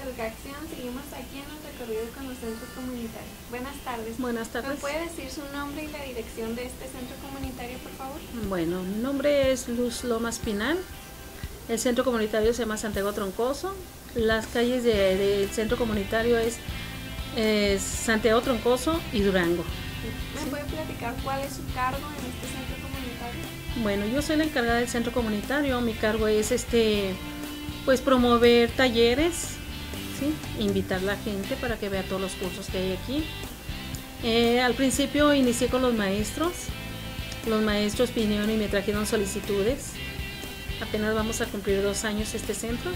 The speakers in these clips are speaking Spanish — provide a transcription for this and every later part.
Educación, seguimos aquí en el recorrido con los centros comunitarios. Buenas tardes. Buenas tardes. ¿Me puede decir su nombre y la dirección de este centro comunitario, por favor? Bueno, mi nombre es Luz Lomas Pinal. El centro comunitario se llama Santiago Troncoso. Las calles del centro comunitario es Santiago Troncoso y Durango. ¿Me puede platicar cuál es su cargo en este centro comunitario? Bueno, yo soy la encargada del centro comunitario. Mi cargo es pues promover talleres, ¿sí? Invitar a la gente para que vea todos los cursos que hay aquí. Al principio inicié con los maestros. Los maestros vinieron y me trajeron solicitudes. Apenas vamos a cumplir 2 años este centro.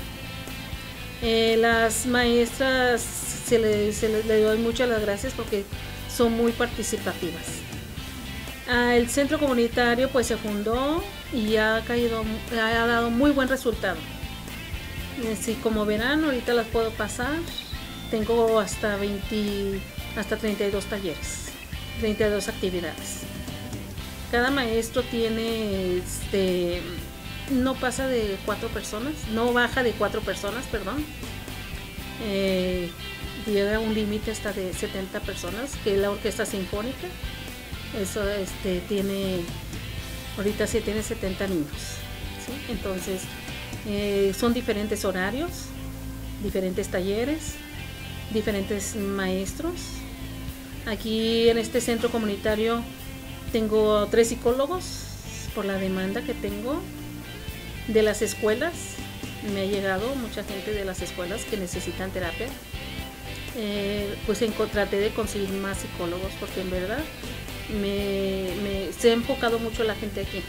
Las maestras se les doy muchas las gracias porque son muy participativas. El centro comunitario pues se fundó y ha dado muy buen resultado. Así como verán, ahorita las puedo pasar. Tengo hasta 32 talleres, 32 actividades. Cada maestro tiene no pasa de 4 personas, no baja de 4 personas, perdón. Llega a un límite hasta de 70 personas, que es la orquesta sinfónica. Eso ahorita sí tiene 70 niños, ¿sí? Entonces son diferentes horarios, diferentes talleres, diferentes maestros. Aquí en este centro comunitario tengo 3 psicólogos por la demanda que tengo de las escuelas. Me ha llegado mucha gente de las escuelas que necesitan terapia. Pues traté de conseguir más psicólogos porque en verdad se ha enfocado mucho la gente aquí.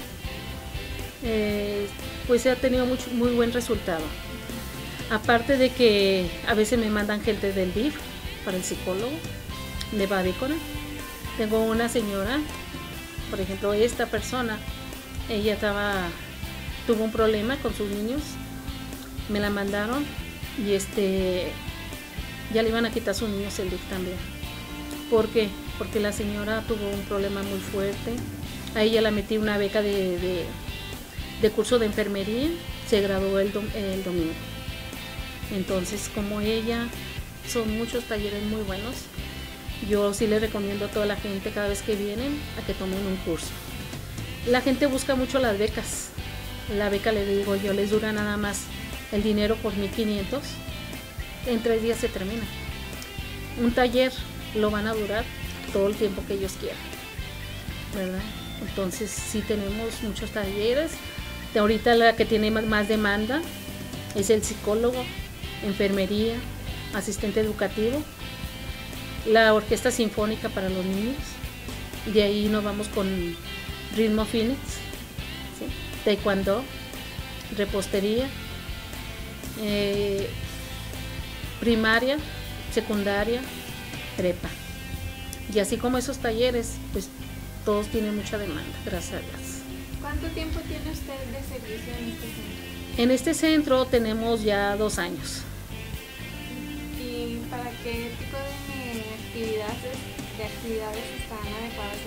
Pues se ha tenido muy buen resultado. Aparte de que a veces me mandan gente del DIF para el psicólogo de Badícora. Tengo una señora, por ejemplo, esta persona, ella tuvo un problema con sus niños, me la mandaron y ya le iban a quitar a sus niños el DIF también. ¿Por qué? Porque la señora tuvo un problema muy fuerte. A ella la metí una beca de curso de enfermería, se graduó el domingo. Entonces, como ella, son muchos talleres muy buenos. Yo sí les recomiendo a toda la gente cada vez que vienen a que tomen un curso. La gente busca mucho las becas. La beca, le digo yo, les dura nada más el dinero por 1,500. En 3 días se termina. Un taller lo van a durar todo el tiempo que ellos quieran, ¿verdad? Entonces sí tenemos muchos talleres. Ahorita la que tiene más demanda es el psicólogo, enfermería, asistente educativo, la orquesta sinfónica para los niños. De ahí nos vamos con ritmo fitness, ¿sí? Taekwondo, repostería, primaria, secundaria, prepa. Y así como esos talleres, pues todos tienen mucha demanda, gracias a Dios. ¿Cuánto tiempo tiene usted de servicio en este centro? En este centro tenemos ya 2 años. ¿Y para qué tipo de actividades están adecuadas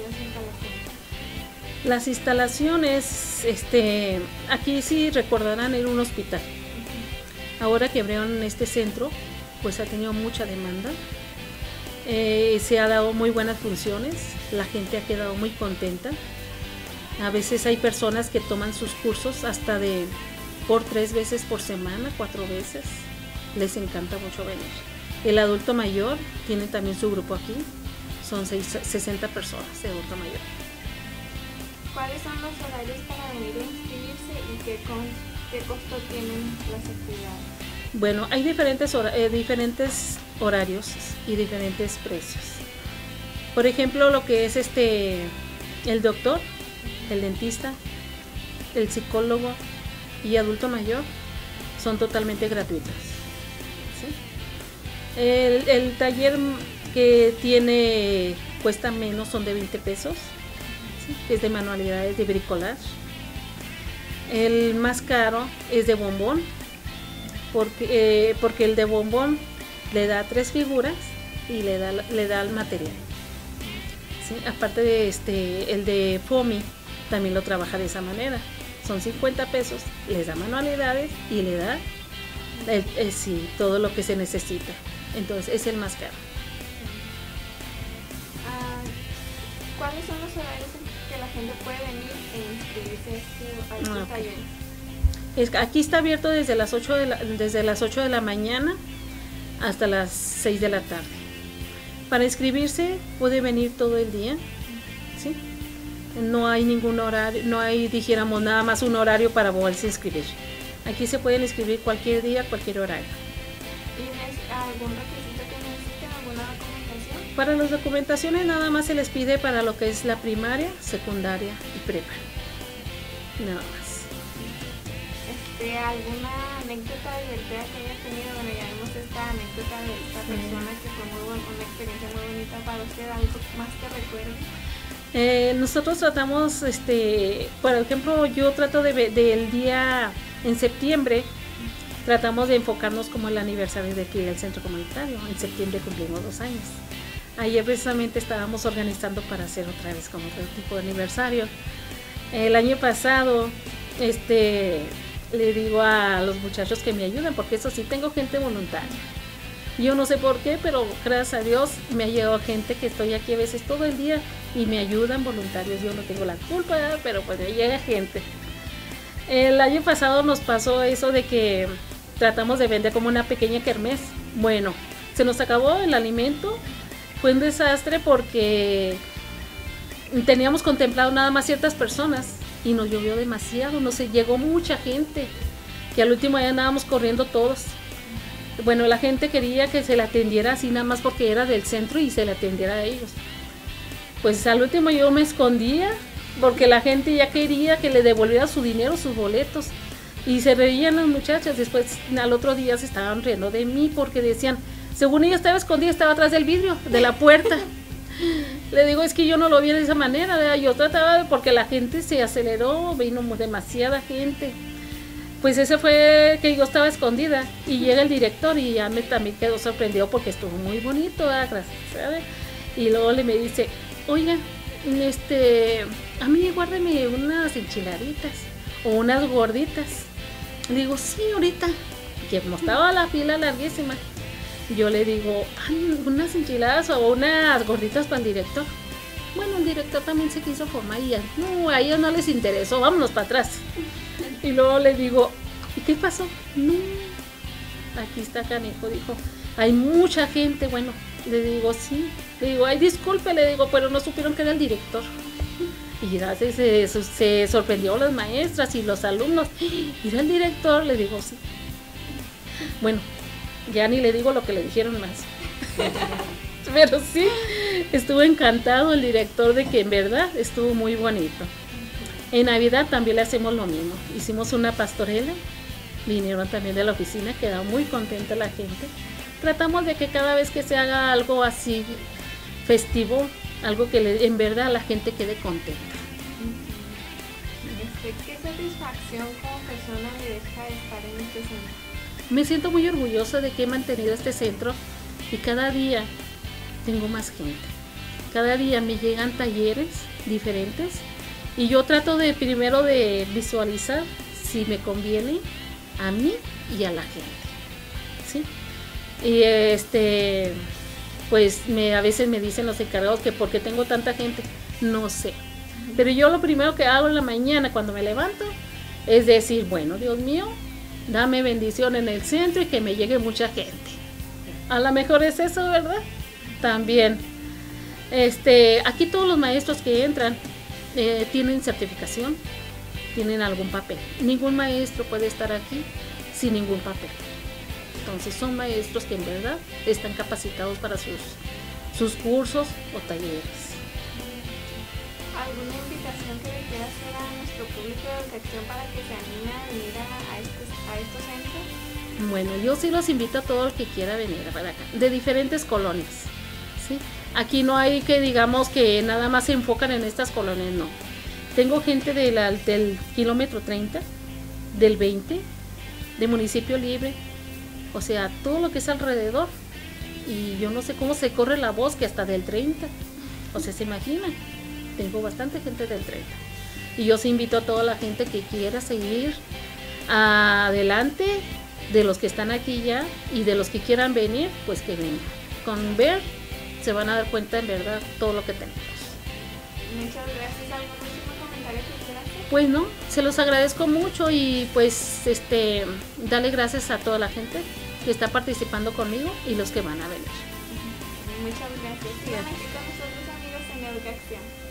las instalaciones? Las instalaciones, aquí sí recordarán, era un hospital. Ahora que abrieron este centro, pues ha tenido mucha demanda. Se ha dado muy buenas funciones, la gente ha quedado muy contenta. A veces hay personas que toman sus cursos hasta por 3 veces por semana, 4 veces. Les encanta mucho venir. El adulto mayor tiene también su grupo aquí. Son 60 personas de adulto mayor. ¿Cuáles son los horarios para venir a inscribirse y qué costo tienen las actividades? Bueno, hay diferentes horarios y diferentes precios. Por ejemplo, lo que es el doctor, el dentista, el psicólogo y adulto mayor son totalmente gratuitos, ¿sí? El taller que cuesta menos son de 20 pesos, ¿sí? Es de manualidades de bricolage. El más caro es de bombón, porque el de bombón le da 3 figuras y le da el material, ¿sí? Aparte de el de foamy también lo trabaja de esa manera. Son 50 pesos, les da manualidades y le da Sí, todo lo que se necesita. Entonces es el más caro. ¿Cuáles son los horarios en que la gente puede venir e inscribirse a estos talleres? Aquí está abierto desde las 8 de la mañana hasta las 6 de la tarde. Para inscribirse puede venir todo el día, ¿sí? No hay ningún horario, no hay, dijéramos, nada más un horario para poderse inscribir. Aquí se pueden inscribir cualquier día, cualquier horario. ¿Tienes algún requisito que necesiten, alguna documentación? Para las documentaciones nada más se les pide para lo que es la primaria, secundaria y prepa. Nada más. ¿Alguna anécdota divertida que hayas tenido? Bueno, ya vimos esta anécdota de esta persona que fue una experiencia muy bonita para usted, algo más que recuerde. Nosotros tratamos, por ejemplo, yo trato del día en septiembre, tratamos de enfocarnos como el aniversario de aquí del centro comunitario. En septiembre cumplimos 2 años. Ayer precisamente estábamos organizando para hacer otra vez como otro tipo de aniversario. El año pasado, le digo a los muchachos que me ayudan, porque eso sí, tengo gente voluntaria. Yo no sé por qué, pero gracias a Dios me ha llegado gente que estoy aquí a veces todo el día y me ayudan voluntarios. Yo no tengo la culpa, pero pues me llega gente. El año pasado nos pasó eso de que tratamos de vender como una pequeña kermés. Bueno, se nos acabó el alimento. Fue un desastre porque teníamos contemplado nada más ciertas personas y nos llovió demasiado, no sé, llegó mucha gente que al último ya andábamos corriendo todos. Bueno, la gente quería que se la atendiera así nada más porque era del centro y se la atendiera a ellos. Pues al último yo me escondía porque la gente ya quería que le devolviera su dinero, sus boletos, y se reían las muchachas. Después al otro día se estaban riendo de mí porque decían, según ella estaba escondida, estaba atrás del vidrio de la puerta. Le digo, es que yo no lo vi de esa manera, ¿verdad? Yo trataba porque la gente se aceleró, vino demasiada gente. Pues ese fue que yo estaba escondida y llega el director y ya también quedó sorprendido porque estuvo muy bonito, ¿verdad? Gracias. Y luego me dice, oiga, a mí guárdeme unas enchiladitas o unas gorditas. Le digo, sí, ahorita, que no estaba la fila larguísima. Yo le digo, unas enchiladas o unas gorditas para el director. Bueno, el director también se quiso formar y no, a ellos no les interesó, vámonos para atrás. Y luego le digo, ¿y qué pasó? No, aquí está canijo, dijo, hay mucha gente. Bueno, le digo, sí, le digo, ay, disculpe, le digo, pero no supieron que era el director. Y ya se sorprendió las maestras y los alumnos. ¿Era el director? Le digo, sí. Bueno, ya ni le digo lo que le dijeron más. Pero sí, estuvo encantado el director de que en verdad estuvo muy bonito. En Navidad también le hacemos lo mismo. Hicimos una pastorela, vinieron también de la oficina, quedó muy contenta la gente. Tratamos de que cada vez que se haga algo así festivo, algo que en verdad la gente quede contenta. ¿Qué satisfacción como persona le deja estar en este centro? Me siento muy orgullosa de que he mantenido este centro y cada día tengo más gente. Cada día me llegan talleres diferentes y yo trato de primero de visualizar si me conviene a mí y a la gente, ¿sí? Y pues a veces me dicen los encargados que por qué tengo tanta gente, no sé. Pero yo lo primero que hago en la mañana cuando me levanto es decir, bueno, Dios mío, dame bendición en el centro y que me llegue mucha gente. A lo mejor es eso, ¿verdad? También. Aquí todos los maestros que entran tienen certificación, tienen algún papel. Ningún maestro puede estar aquí sin ningún papel. Entonces son maestros que en verdad están capacitados para sus cursos o talleres. ¿Alguna invitación que le quiera hacer a nuestro público de detección para que se anime a venir a estos centros? Bueno, yo sí los invito a todo el que quiera venir para acá, de diferentes colonias, ¿sí? Aquí no hay que digamos que nada más se enfocan en estas colonias, no. Tengo gente del kilómetro 30, del 20, de Municipio Libre, o sea, todo lo que es alrededor. Y yo no sé cómo se corre la voz que hasta del 30, o sea, se imaginan. Tengo bastante gente del 30. Y yo sí invito a toda la gente que quiera seguir adelante de los que están aquí ya y de los que quieran venir, pues que vengan. Con ver se van a dar cuenta en verdad todo lo que tenemos. Muchas gracias. ¿Algún último comentario que quieras hacer? Pues no, se los agradezco mucho y pues darle gracias a toda la gente que está participando conmigo y los que van a venir. Muchas gracias. Sigan aquí con nosotros, amigos, en Educación.